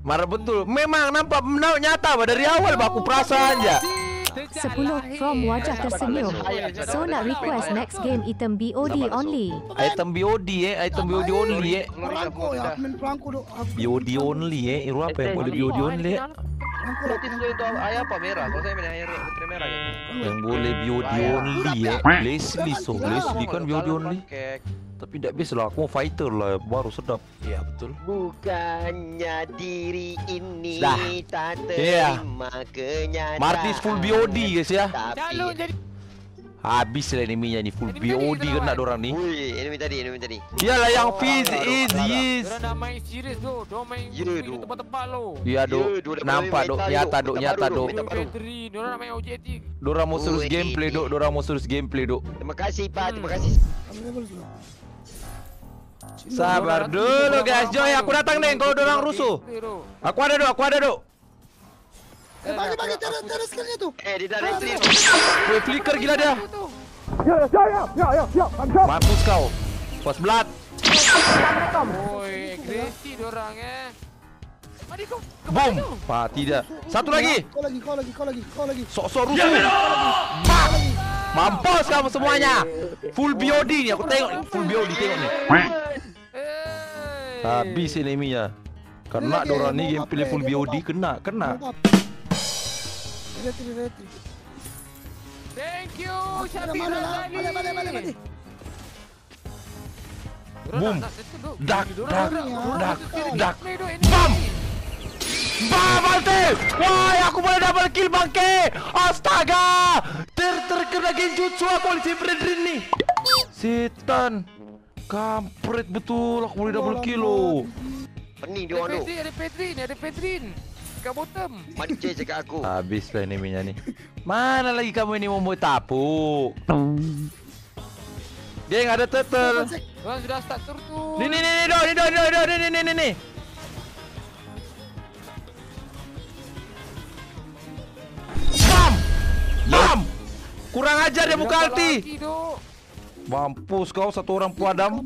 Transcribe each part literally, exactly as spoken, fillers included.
Marah betul. Memang nampak nyata bah dari awal bah aku perasaan aja. sepuluh from wajah tersenyum. So nak request next game item B O D only. Item B O D eh, item B O D only eh. Perangko ya, main perangko dok. B O D only eh, itu apa yang boleh B O D only? Notis dulu itu ayah apa merah? Kalau saya main air putri merah kan. Yang boleh B O D only eh. Leslie so, Leslie kan B O D only. Tapi tak biasa lah, aku mau fighter lah, baru sedap. Iya betul. Bukannya diri ini Dah. tak Iya. terima kenyataan. Martis full B O D guys ya. Calon jadi. Habis lah enemy-nya ni full B O D kena dorang ni. Wih, enemy tadi, enemy tadi. Iyalah yang Fizz is yes. Diorang dah main serius tu. Diorang main Ya, main tu. tempat-tempat lo. Iya dok, Ya, dua dah nampak boleh dok, main nyata tahu, dok, minta nyata baru, dok. minta baru. Battery. Diorang nak main O J T. Dorang mau terus Ui, gameplay dok, dorang mau terus gameplay dok. Terima kasih Pak, terima kasih. Sabar dulu guys, Joy aku datang neng kalau dorang rusuh. Aku ada dok, aku ada dok. Eh bagi bagi terus terus skillnya tuh. Eh, dia dah retreat. Gue flicker gila dia. Ya ya ya ya ya ya. Mampus kau. Pas blood. Oi, agresif diorang eh. Mari kau. Boom. Mati dia. Satu lagi. Kau lagi, kau lagi, kau lagi, kau lagi. Sok-sok rusuh. Bam. Mampus kamu semuanya. Full B O D ni aku tengok ni. Full B O D tengok ni. Habis enemy-nya. Kena dorang ni gameplay full B O D kena, kena. Retri retri. Thank you. Mana Syafiq mana lah, Razali. mana mana mana mana. Boom. Dak, dak, dak, dak. Bam. Bam! Bam, Malte! Wah, aku boleh double kill bangke! Astaga! Ter terkena genjutsu aku oleh si Fredrin ni. Setan. Kampret betul, aku boleh double kill lo. Pening dia Ada orang tu. Pedrin, ada Pedrin, ada Pedrin. Kat bottom. Manja cakap aku. Habis lah enemy-nya ni. Mana lagi kamu ini mau tapuk? Geng, ada turtle. Orang sudah start tur tu. Ni ni ni ni do, ni do, ni do, ni do, ni ni ni ni. Bam! Bam! Kurang ajar dia buka ulti. Mampus kau satu orang puadam.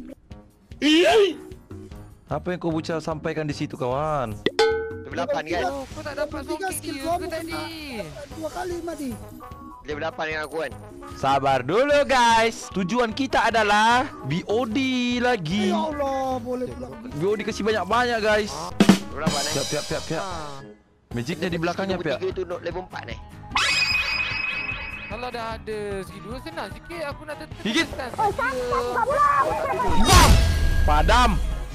Apa yang kau bocah sampaikan di situ kawan? Level lapan kan? Oh, kau tak dapat Tiga songkit skill dia kau ke bukan tadi? dua kali mati. Level lapan dengan aku kan? Sabar dulu guys. Tujuan kita adalah B O D lagi. Ya Allah, boleh pula. B O D kasih banyak-banyak guys. Level lapan eh? Piak piak piak piak. Magicnya di belakangnya piak. Tiga tu nak level empat eh? Kalau dah ada segi dua senang sikit aku nak tetap. Gigit. Oh, Bam! Padam.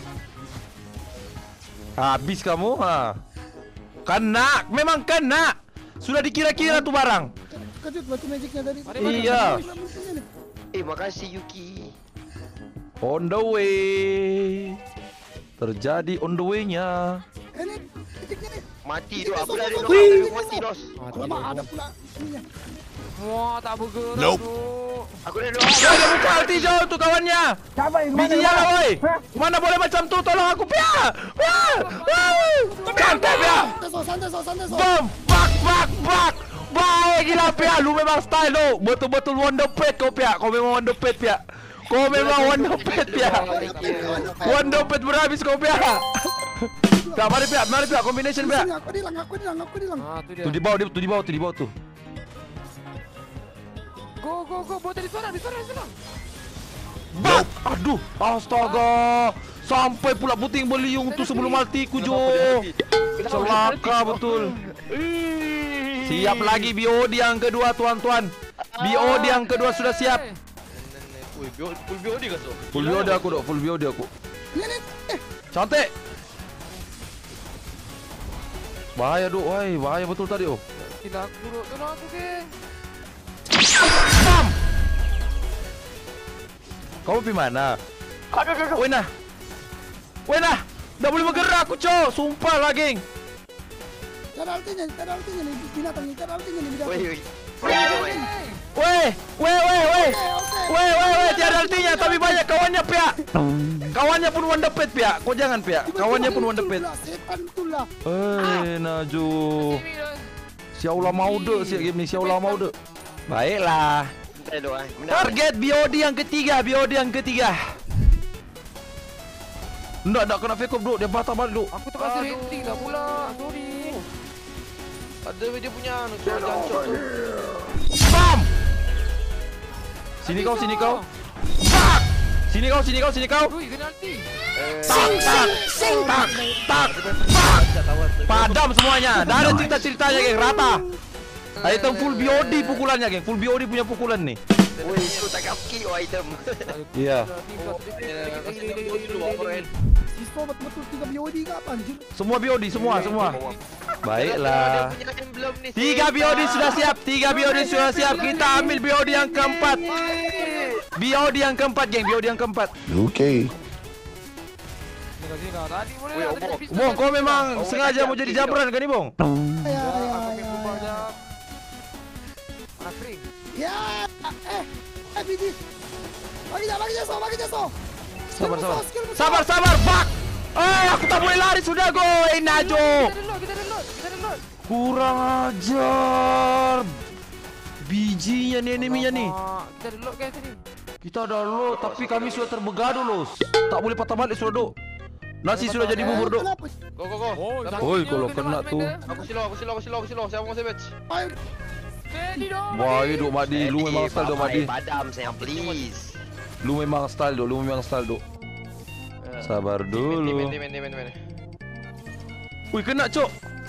Habis kamu ha. Kena, memang kena. Sudah dikira-kira tu barang. Kejut batu magicnya tadi. Iya. Eh, makasih Yuki. On the way. Terjadi on the way-nya. Eh ni, titiknya ni. Mati tu, aku dah ada knock out tapi mati dos. Alamak, ada pula ininya. Wah, tak bergerak Nope. tu. Aku dah knock Dia ada buka ulti jauh tu kawannya. Siapa yang Biji lah woi. Mana boleh macam tu, tolong aku pia. Pia. Santai pia. Santai so, santai so, santai so. Bam, bak bak bak. Baik gila pia, lu memang style tu. Betul-betul wonder pet kau pia. Kau memang wonder pet pia. Kau memang wonder pet pia. Wonder pet berhabis kau pia. Tak, mari pia, mari pia, combination pia. Sini, aku dilang, aku dilang, aku dilang. Ah, tu dia. Tu di bawah, tu di bawah, tu di bawah tu. Go, go, go. Bawa tadi seorang, di seorang, seorang. Bak! Aduh, astaga. Sampai pula puting beliung tu sebelum ultiku Jo. Celaka betul. Siap lagi B O D yang kedua tuan-tuan. B O D yang kedua sudah siap. Full B O D ke tu? Full B O D aku dok, full B O D aku. Ni ni. Eh, Cantik. Bahaya dok, wai, bahaya betul tadi oh. Gila aku duk. Tolong aku ke? Bam! Kau pergi mana? Aduh, aduh, aduh. Wena. Wena, dah boleh bergerak aku cok. Sumpah lah geng. cara ultinya, cara ultinya ni binatang ni, cara ultinya ni binatang. Woi, woi. Weh, weh, weh, weh. Weh, weh, weh, tiada artinya tapi banyak kawannya pihak. Kawannya pun wonder pet pihak. Kau jangan pihak. Kawannya pun wonder pet. Setan betul lah. Eh, Naju. Siaulah mau dek siap game ni, siaulah mau dek. Baiklah. Target B O D yang ketiga, B O D yang ketiga. Ndak, ndak kena fake up duk, dia patah balik duk. Aku terpaksa rating dah pula. Ada dia punya anu suara jancok tu. Bam! Sini kau, sini kau. Bak! Sini kau, sini kau, sini kau. Ui, kena ulti. Tak, tak, tak, tak, tak. Padam semuanya. Dah ada cerita-ceritanya, geng. Rata. Item full B O D pukulannya, geng. Full B O D punya pukulan nih. Woi, itu tak kaki oh item. Iya. Siswa betul-betul tiga B O D ke apa anjir? Semua B O D, semua, semua. Baiklah. Dia punya emblem ni. Tiga B O D sudah siap. Tiga B O D sudah siap. Kita ambil B O D yang keempat. B O D yang keempat, geng. B O D yang keempat. Okay. Sini, sini. Tadi boleh Weh, lah. obok. Bong, kau memang sengaja mau jadi jabran kan ni, Bong? Ya, ya, ya, ya. Anak kering. Ya, eh, eh, biji. Bagi dia, bagi dia, so, bagi dia, so. Sabar, sabar. Sabar, sabar, bak. Eh, aku tak boleh lari sudah, go. Eh, Najo. Kita reload, kita reload, kita reload. Kurang ajar. Bijinya nih eneminya nih. Alamak, kita reload guys tadi. Kita dah lo, tapi kami sudah terbegaduh los. Tak boleh patah balik sudah, Dok. Nasi sudah jadi bubur, Dok. Kenapa? Go go go. Oi, kalau kena tu. Aku silo, aku silo, aku silo, aku silo. Saya mau savage. Ayo, Steady dong. Wah, Dok Madi, lu memang style Dok Madi. Padam sayang please. Lu memang style, Dok. Lu memang style, Dok. Sabar dulu. Dimen, dimen, dimen, dimen. Wih, kena, Cok.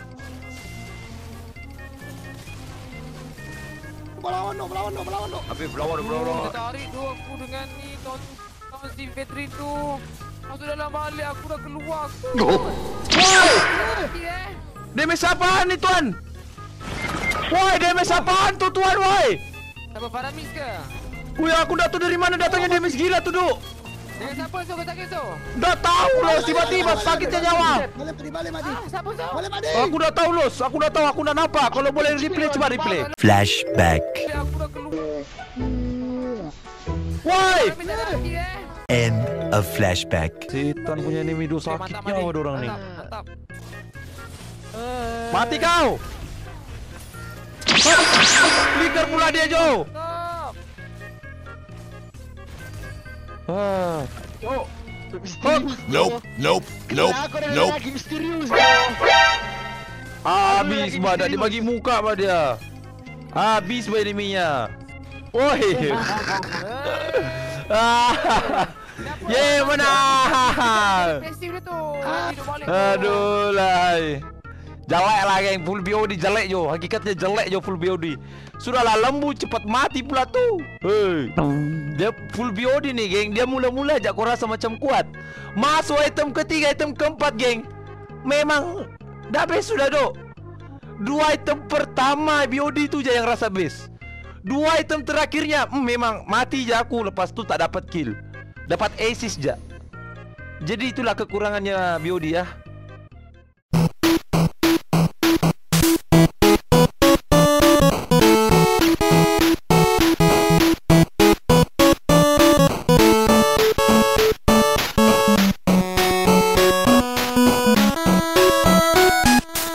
melawan, no, melawan, no, melawan, no. Habis berlawan berlawan. Dia tarik tu aku dengan ni kawan kawan si veteran tu. Masuk dalam balik aku dah keluar. Woi, Eh. damage apaan ni, Tuan? Woi, damage apaan tu, Tuan, woi? Siapa Faramis ke? Wih, aku dah tahu dari mana datangnya damage gila tu, Dok. Dengan siapa so kau sakit so? Dah tahu los, tiba-tiba sakitnya nyawa. Boleh pergi balik, Madi. Ah, siapa so? Boleh, Madi. Aku dah tahu los, aku dah tahu, aku dah nampak. Kalau boleh replay, coba replay. Flashback. Aku dah keluar. Woi, Faramis ada lagi eh. End of flashback. setan punya enemy do Okay, sakit mantap, nyawa Madi. dorang ni. Mantap, mantap. Mati kau. Flicker pula dia, Jo. Stop. Ah. Oh. Nope, nope, nope, nope. Lagi misterius. Habis badak dia bagi muka pada dia. Habis bah enemy-nya. Oi. Ah. Ye, menang. Messi dia tu. Hidup balik. Aduh lah. Jelek lah geng, full B O D jelek Jo. Hakikatnya jelek Jo full B O D. Sudahlah lembu cepat mati pula tu. Hei. Dia full B O D nih geng. Dia mula-mula aja kau rasa macam kuat. Masuk item ketiga, item keempat geng. Memang dah best sudah Dok. Dua item pertama B O D tu je yang rasa best. Dua item terakhirnya hmm, memang mati je aku. Lepas tu tak dapat kill. Dapat assist je. Jadi itulah kekurangannya B O D ya.